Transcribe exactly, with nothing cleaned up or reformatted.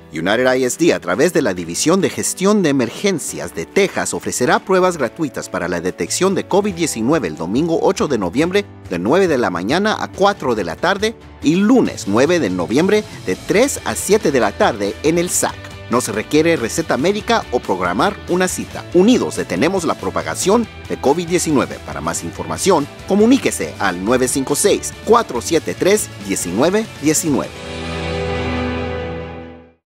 United I S D, a través de la División de Gestión de Emergencias de Texas, ofrecerá pruebas gratuitas para la detección de COVID diecinueve el domingo ocho de noviembre de nueve de la mañana a cuatro de la tarde y lunes nueve de noviembre de tres a siete de la tarde en el S A C. No se requiere receta médica o programar una cita. Unidos detenemos la propagación de COVID diecinueve. Para más información, comuníquese al nueve cinco seis, cuatro siete tres, uno nueve uno nueve.